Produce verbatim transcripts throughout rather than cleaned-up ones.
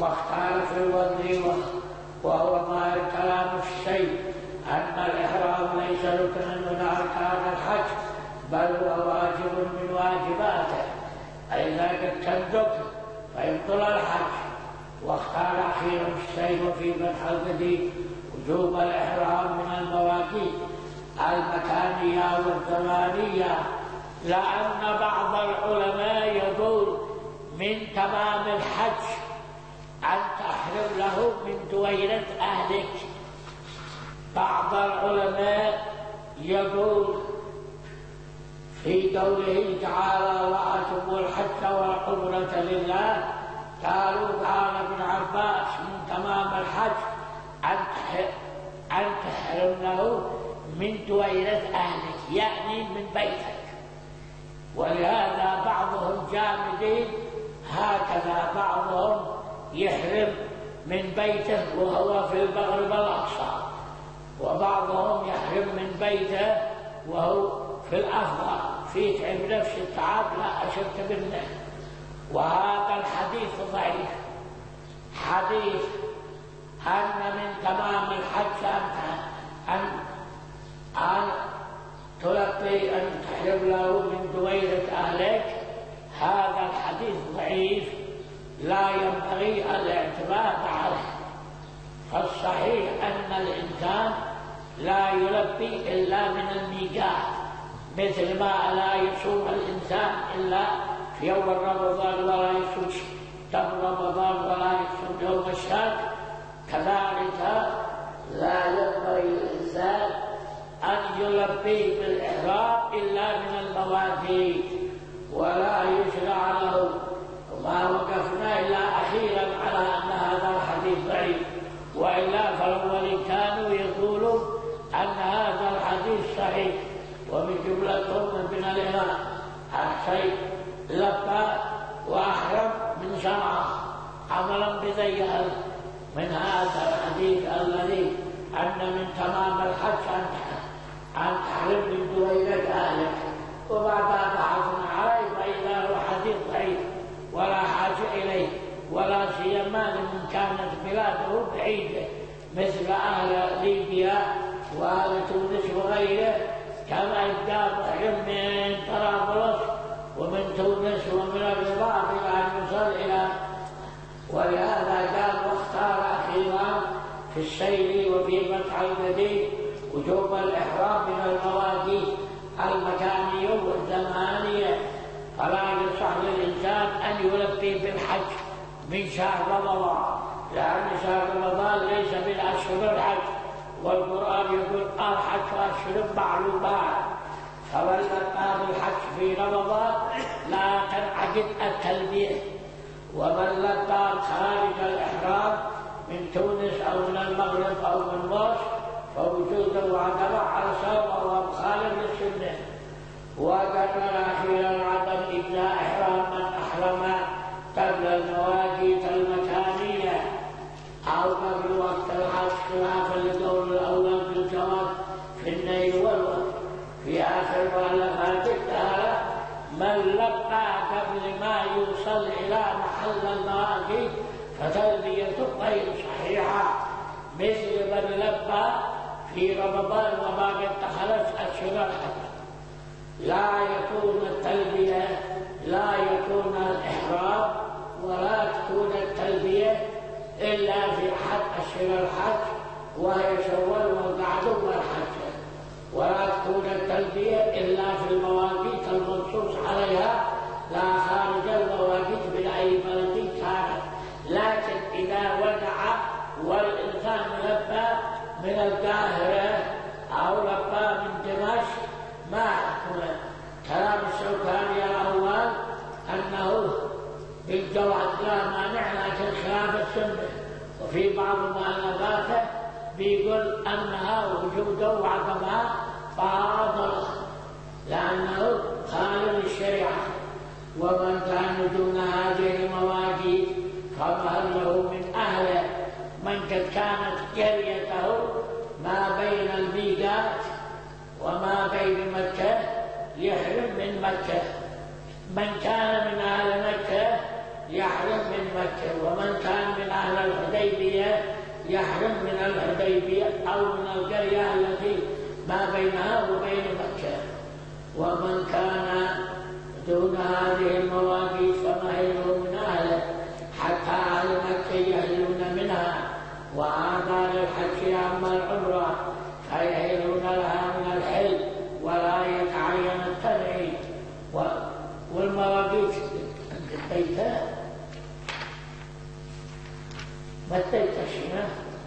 واختار في الوضع وهو ظاهر كلام الشيء أن الإحرام ليس ركنا من أركان الحج بل هو واجب من واجباته، أي ذاك التندق فيبطل الحج. واختار أخيرا الشيء في فتح البديع وجوب الإحرام من المواقيت المكانية والزمانية، لأن بعض العلماء يقول من تمام الحج أن تحرم له من دويرة أهلك. بعض العلماء يقول في قوله تعالى وأتموا الحج والعمرة لله، قالوا قال ابن عباس من تمام الحج أن تحرم له من دويرة أهلك، يعني من بيتك. ولهذا بعضهم جامدين هكذا، بعضهم يحرم من بيته وهو في المغرب الأقصى، وبعضهم يحرم من بيته وهو في الأفضل في تعب نفس التعب لا أشد منه. وهذا الحديث ضعيف، حديث أن من تمام الحج أن أن أن تلقي أن تحرم له من دويرة أهلك، هذا الحديث ضعيف لا ينبغي الاعتماد عليه. فالصحيح أن الإنسان لا يلبي إلا من الميقات، مثل ما لا يصوم الإنسان إلا في يوم رمضان ولا يصوم دم رمضان ولا يصوم يوم الشهر، كذلك لا ينبغي الإنسان أن يلبي بالإحرام إلا من المواقيت ولا يشرع له. وما وقفنا إلا أخيرا على أن هذا الحديث ضعيف، وإلا فالأولين كانوا يقولون أن هذا الحديث صحيح. ومن جملتهم ابن الإمام الشيخ لبى وأحرم من شرعه عملا بذيها من هذا الحديث الذي أن من تمام الحج أن تحرم من دويرة أهلك. وبعدها بحثنا عليه فإذا هو حديث ضعيف ولا حاجة إليه، ولا سيما لمن كانت بلاده بعيدة مثل أهل ليبيا وأهل تونس وغيره، كما يبدأ محرم من طرابلس ومن تونس ومن الرباط إلى أن يصل إلى. ولهذا قال واختار أخيرا في السير وفي فتح البديع وجوب الإحرام من المواقيت المكانية والزمانية، فلا يصح للإنسان أن يلبي بالحج من شهر رمضان، لأن شهر رمضان ليس من أشهر الحج، والقرآن يقول الحج أشهر معلومات، فمن لبى بالحج في رمضان لا تنعقد التلبية. ومن لبى خارج الإحرام من تونس أو من المغرب أو من مصر فوجوده عدم على سواء ومخالف للسنة. وقرر أخيرا عدم إبداء إحرام من أحرم قبل المواقيت المكانية أو قبل وقت الحج، خلافا لقول الأول بالجواز في النيل والوقت. في آخر مؤلفات الدهر من لبى قبل ما يوصل إلى محل المواقيت فتلبيته غير صحيحة، مثل من لبى في رمضان وما قد دخلت أشهر الحج. لا يكون التلبية لا يكون الإحرام ولا تكون التلبية إلا في أحد أشهر الحج وهي شوال والقعد والحج، ولا تكون التلبية إلا في المواقيت المنصوص عليها لا خارج المواقيت من أي بلد كانت. لكن إذا وقع والإنسان لبى من القاهرة أو لبى من دمشق ما حكمه. كلام الشوكاني الأول أنه بالجواز لا مانع لكن خلاف السنة، وفي بعض مؤلفاته بيقول أنها وجوده وعدمها باطل لأنه خالف الشريعة. ومن كان دون هذه المواقيت فمن له من أهله من قد كانت قريته ما بين الميقات وما بين مكة يحرم من مكة. من كان من أهل مكة يحرم من مكة، ومن كان من الحديبية يحرم من الحديبية أو من القرية التي ما بينها وبين مكة. ومن كان دون هذه المواقيت فما يهل من أهله حتى أهل مكة يهلون منها، وهذا للحج أما العمرة فيهلون لها من الحل ولا يتعين التنعيم. والمواقيت انتهيتها ما انتهيتش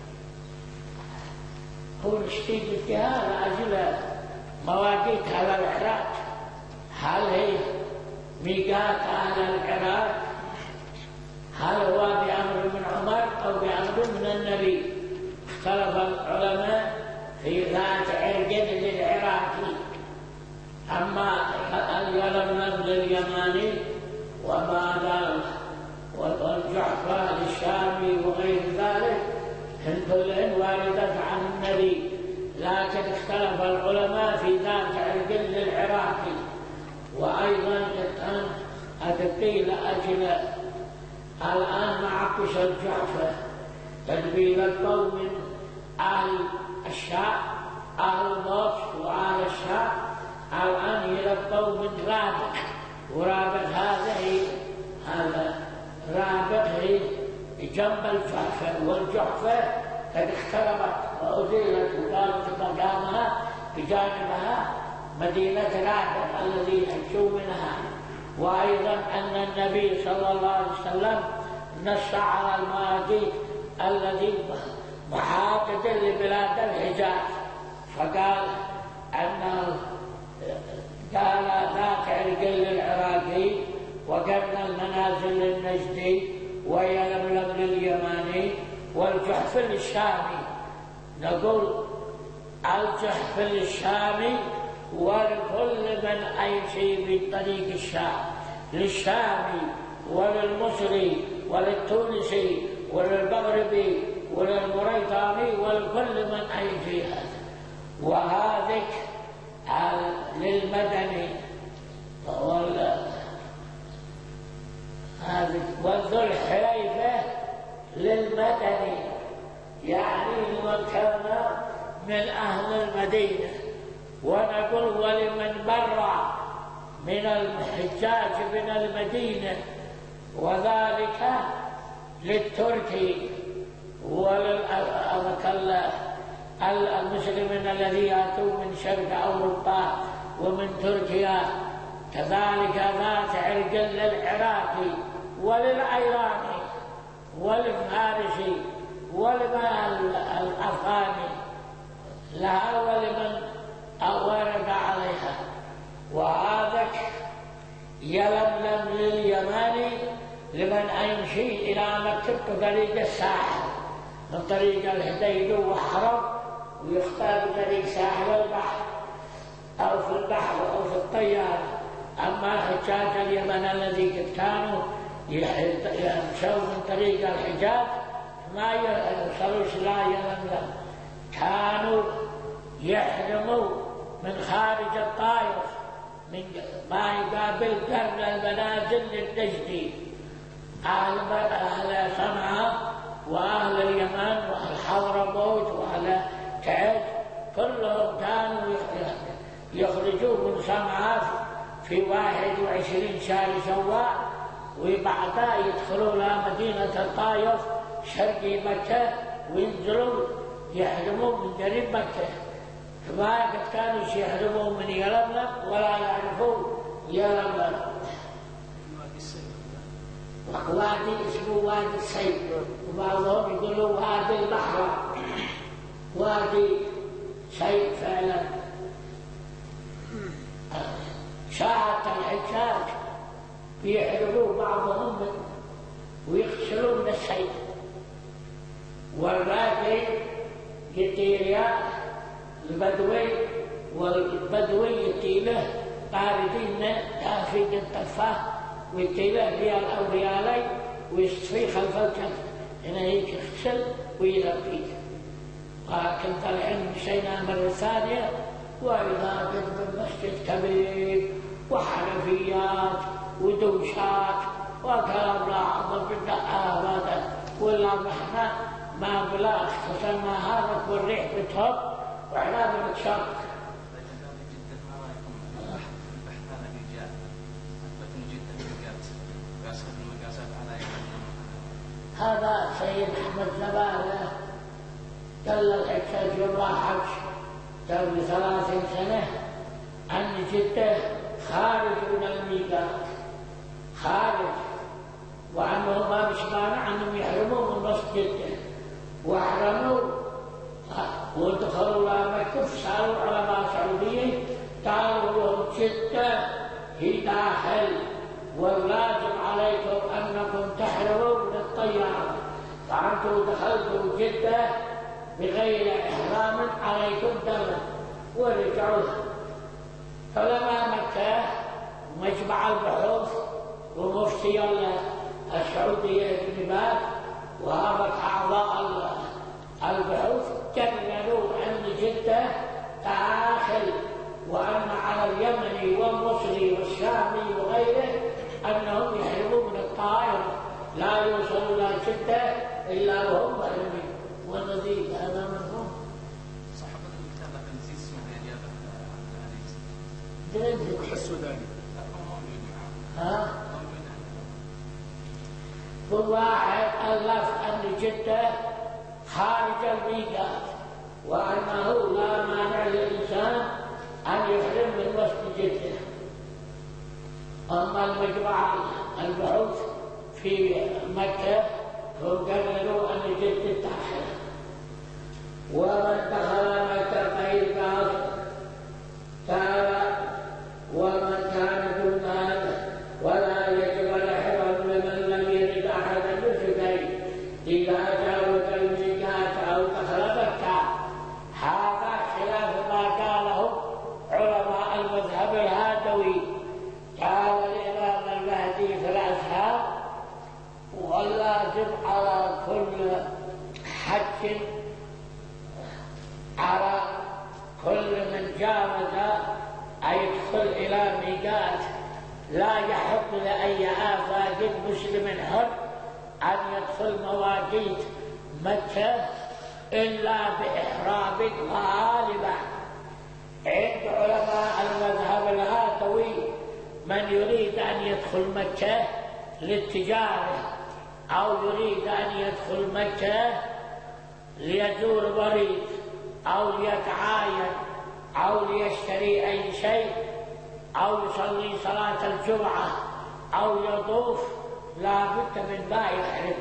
هو نشتي بالجهال أجل مواقيت على العراق. هل هي ميقات أهل العراق؟ هل هو بأمر من عمر أو بأمر من النبي؟ اختلف العلماء في ذات عرق للعراقي، أما اليلملم لليماني وما والجعفة للشامي وغير ذلك هن كلهن واردة عن النبي، لكن اختلف العلماء في ذات عرق للعراقي. وأيضا أتقيل أجل الآن مع قصة الجعفة تدبير القوم أهل الشام أهل النصر وأهل الشام الآن يلقوا من رابط، ورابط هذه هذا رابط هي جنب الجعفة، والجعفة قد اختربت وأزيلت وقالت مقامها بجانبها مدينة رابط الذي يحجوا منها. وأيضا أن النبي صلى الله عليه وسلم نص على المواقيت الذي محاطة لبلاد الحجاز، فقال أنه قال ذاك عرق للعراقي وقرن المنازل للنجدي ويلملم لليماني والجحف للشامي. نقول الجحف للشامي ولكل من أيشي بالطريق الشام، للشامي وللمصري وللتونسي وللمغربي وللمريطاني ولكل من أيشي هذا. وهذك للمدني وذو الحليفة للمدني، يعني لمن كان من أهل المدينة. ونقول ولمن برع من الحجاج من المدينة، وذلك للتركي وللمسلمين الذين يأتون من شرق أوروبا ومن تركيا، كذلك ذات عرق للعراقي وللأيراني وللفارسي وللأفغاني لها ولمن ورد عليها. وهذاك يلملم لليماني لمن يمشي إلى مكة بطريق الساحل من طريق الحديدة وحرم، ويختار طريق ساحل البحر أو في البحر أو في الطيارة. أما حجاج اليمن الذي قد كانوا يمشوا من طريق الحجاز ما يوصلوش لا يلملم، كانوا يحرموا من خارج الطائف من ما يقابل قرن المنازل للنجدي. أهل أهل صنعاء وأهل اليمن وأهل حضرموت وأهل تعز كلهم كانوا يخرجوا من صنعاء في واحد وعشرين شهر شوال، وبعدها يدخلوا إلى مدينة الطائف شرقي مكة وينزلوا يحرموا من قريب مكة. فما قد كانوا يحرموا من يلملم ولا يعرفون يلملم. وادي اسمه وادي السيف، وبعضهم يقولوا وادي البحر، وادي سيف فعلا. ساعة الحجاج بيحرموا بعضهم ويغسلوا من السيف، والراجل يطير البدوي والبدوي يطيله طاردين تافيد الطفاه ويطيله ريال أو ريالين ويصفي خلف الكف هنا هيك يغسل ويلبيه. وكنت الحين مشينا مرة ثانية وإذا كنت المسجد كبير وحنفيات ودوشات وكلام لا عظم بالدقة هذا ولا احنا ما بلا خصوصا ما هذا والريح بتهب واحنا بنتشق. هذا سيد أحمد زبالة قال لك أكثر واحد قبل ثلاثين سنة أن جدة خارج من الميقات خارج، وأنه ما مش مانع أنهم يحرموا من نص جدة، وأحرموا ودخلوا إلى مكة فسألوا علماء سعوديين قالوا لهم جدة هي داخل والواجب عليكم أنكم تحرموا من الطيارة، فأنتم دخلتوا جدة بغير إحرام عليكم دم ورجعوا. علماء مكة ومجمع البحوث ومفتي السعودية ابن باز وهذا أعضاء البحوث جننوا أن جدة داخل، وأن على اليمني والمصري والشامي وغيره أنهم يحرموا من الطائرة لا يوصلوا إلى جدة إلا وهم محرمين. والذي هذا منهم صحابة الكتاب كان نسيت اسمه يا جابر السوداني ها كل واحد ألف أن جدة خارج الميقات، وأنه لا مانع للإنسان أن يحرم من وسط جدة. أما المجمع البحوث في مكة هم قرروا أن جدة تحرم، ومن دخل مكة غير قاصد كان ومن كان دون هذا ولا يجب الإحرام لمن لم يرد أحد النسكين إذا جاوز الميقات أو دخل مكة. هذا خلاف ما قاله علماء المذهب الهادوي. قال الإمام المهدي في الأزهار: واللازم على كل حج على كل من جاوز أن يدخل إلى ميقات لا يحق لأي آفاق مسلم حر أن يدخل مواقيت مكة إلا بإحرام غالبا. عند علماء المذهب الهادوي من يريد أن يدخل مكة للتجارة أو يريد أن يدخل مكة ليزور مريض أو ليتعاين أو ليشتري أي شيء أو يصلي صلاة الجمعة أو يطوف لا بد من ما يحرم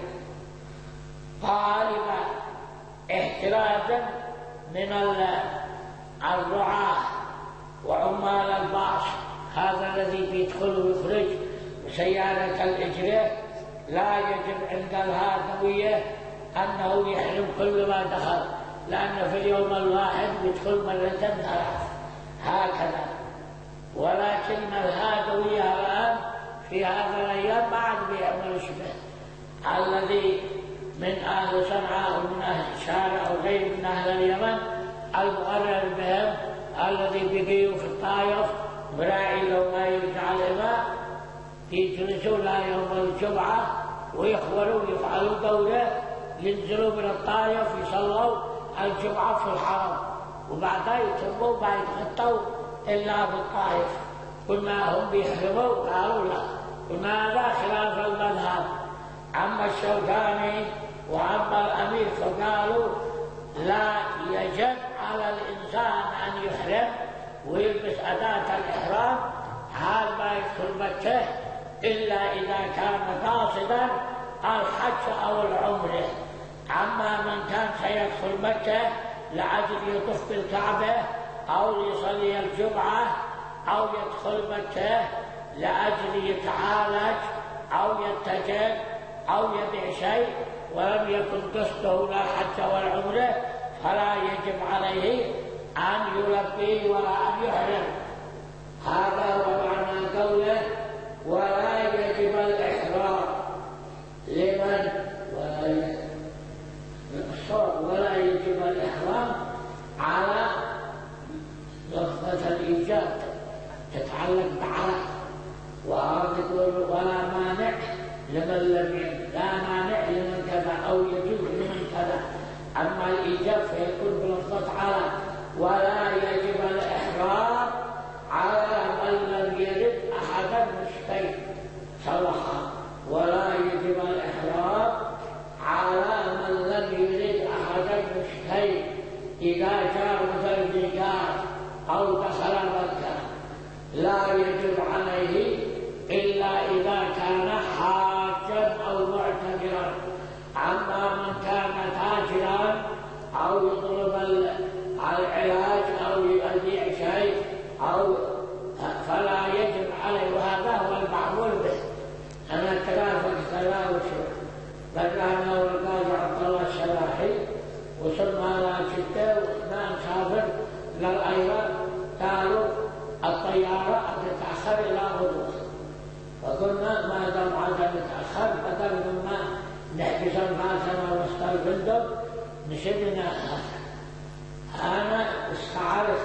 غالبا احترازا من الرعاة وعمال الباص. هذا الذي بيدخل ويخرج بسيارة الإجرة لا يجب عند الهادوية أنه يحرم كل ما دخل، لأن في اليوم الواحد يدخل مرة ثلاث هكذا. ولكن الهادوية الآن في هذا الأيام بعد بيعمل شبه الذي من أهل صنعاء أو من أهل الشارع أو غير من أهل اليمن المقرر بهم الذي بيجيوا في الطائف براعي لو ما يرجع الإمام يجلسوا لا يوم الجمعة ويخبروا ويفعلوا دورة ينزلوا من الطائف يصلوا الجمعة في الحرم وبعدها يتموا ما يتغطوا إلا بالطائف. قلنا هم بيحرموا قالوا لا، قلنا هذا خلاف المذهب. أما الشوكاني وأما الأمير فقالوا لا يجب على الإنسان أن يحرم ويلبس أداة الإحرام حال ما يدخل مكة إلا إذا كان قاصدا الحج أو العمرة. أما من كان سيدخل مكة لعجل يطوف بالكعبة أو يصلي الجمعة أو يدخل مكة لأجل يتعالج أو يتجر أو يبيع شيء ولم يكن قصده لا حج ولا عمرة فلا يجب عليه أن يلبي ولا أن يحرم. هذا هو معنى قوله ولا يجب الإحرام لمن ولا ولا يجب الإحرام على لفظة الإيجاب تتعلق بعلى، وهذا يقول ولا مانع لمن لم لا مانع لمن كذا أو أما الإيجاب فيكون بلفظة على. ولا يجب الإحرام على من لم يرد أحد النسكين صلحا. ولا يجب الإحرام على من لم يرد أحد النسكين إذا جاوز الميقات أو دخل مكة. لا يجب عليه إلا إذا كان حاجا أو معتمرا. أما من كان تاجرا أو يطلب العلاج أو يبيع شيء أو فلا يجب عليه. وهذا هو المعمول به. أنا ترافق ثلاث بدأنا والقاضي عبد الله الشلاحي وصلنا على جدة واثنان سافر للأيران قالوا الطيارة تتأخر إلى غدوة. فقلنا ما دام عاد متأخر بدل مما نحبس أنفاسنا وسط الفندق نشدنا. أنا استعرت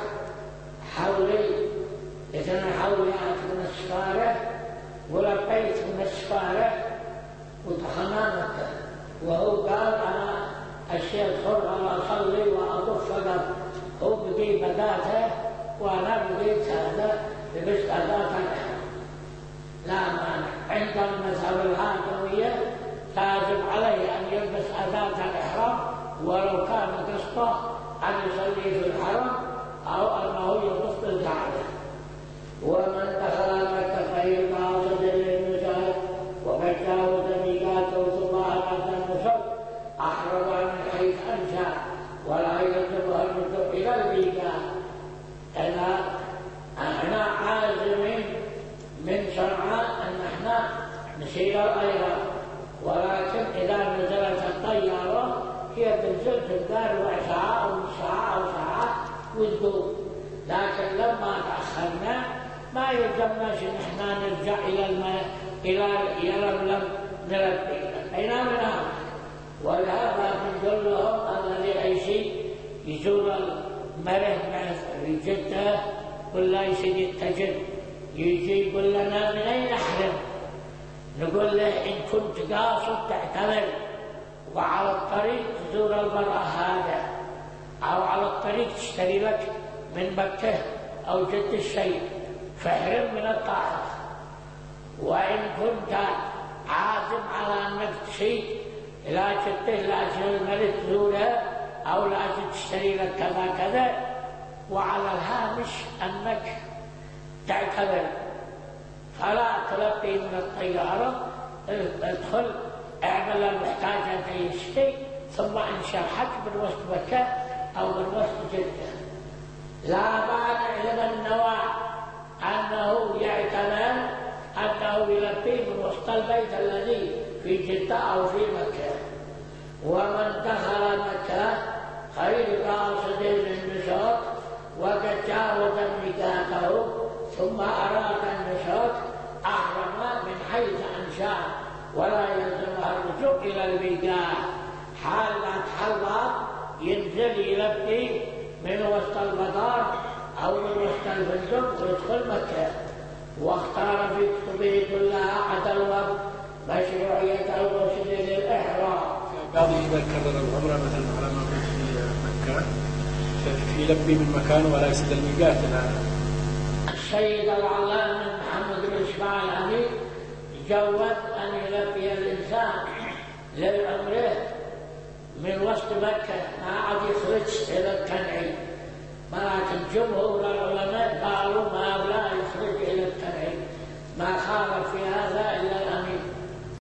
حولي إذن حوليات من السفارة ولبيت من السفارة ودخلنا مكة. وهو قال أنا الشيخ حر أصلي وأطف فقط. هو بقي بداته وأنا بقيت هذا لبست أداة الإحرام. لا مانع. عند المذهب الهاشمية تجب عليه أن يلبس أداة الإحرام ولو كان قصده أن يصلي في الحرم أو أنه يطوف بالكعبة. ومن دخل مكة فهي قاصد للنساء وقد جاوز ميقاته ثم أراد النسك أحرم من حيث أنشأ ولا يلزمها الرجوع إلى الميقات. إذا احنا عازمين من شرعاء أن احنا نسير الأيران، ولكن إذا نزلت الطيارة هي تنزل تنقال ربع ساعة أو ساعة أو ساعة وتدور. لكن لما تأخرنا ما يلزمناش ان احنا نرجع الى الماء الى يلملم نربي اين من هذا. ولهذا بنقول لهم الذي اي شيء يزور المره في جده ولا يصير يتجد يجي يقول لنا من اين نحرم. نقول له ان كنت قاصد تعتمر وعلى الطريق تزور المرأة هذا او على الطريق تشتري لك من مكة او جدة الشيء فاحرم من الطائف. وإن كنت عازم على أنك تشيء لا جدة لأجل الملك تزورها أو لأجل تشتري لك كذا كذا وعلى الهامش أنك تعتبر فلا تلقي من الطيارة. ادخل اعمل المحتاجة تشتري ثم انشا حج من وسط مكة أو من وسط جدة. لا مانع لمن نوى أنه يعتمد أنه يلبي من وسط البيت الذي في جدة أو في مكة. ومن دخل مكة غير قاصد للنسك وقد جاوز ميقاته ثم أراد النسك أحرم من حيث أنشأ ولا يلزمها الرجوع إلى الميقات. حال لا تحلى ينزل يلبي من وسط المطار أو من وسط الفندق ويدخل مكة. واختار في كتبه كلها عدل مشروعية الغسل للإحرام. بعض إذا كرر العمرة مثلا على ما في مكة يلبي من مكان ولا يسد الميقات. السيد العلامة محمد بن إسماعيل الأمير جوز أن يلبي الإنسان للعمرة من وسط مكة ما عاد يخرج إلى التنعيم. ولكن جمهور